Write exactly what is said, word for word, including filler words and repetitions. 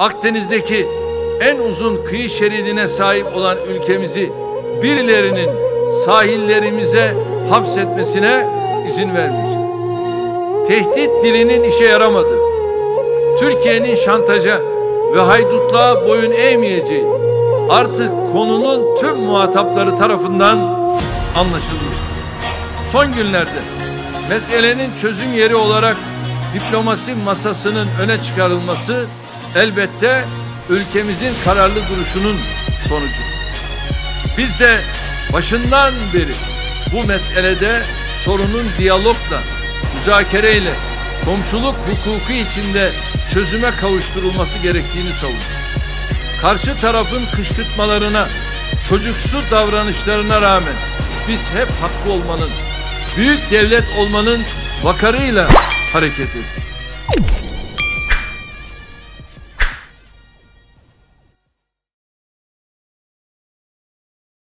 Akdeniz'deki en uzun kıyı şeridine sahip olan ülkemizi birilerinin sahillerimize hapsetmesine izin vermeyeceğiz. Tehdit dilinin işe yaramadı. Türkiye'nin şantaja ve haydutluğa boyun eğmeyeceği artık konunun tüm muhatapları tarafından anlaşılmıştır. Son günlerde meselenin çözüm yeri olarak diplomasi masasının öne çıkarılması elbette ülkemizin kararlı duruşunun sonucudur. Biz de başından beri bu meselede sorunun diyalogla, müzakereyle, komşuluk hukuku içinde çözüme kavuşturulması gerektiğini savunduk. Karşı tarafın kışkırtmalarına, çocuksu davranışlarına rağmen biz hep haklı olmanın, büyük devlet olmanın vakarıyla hareket ettik.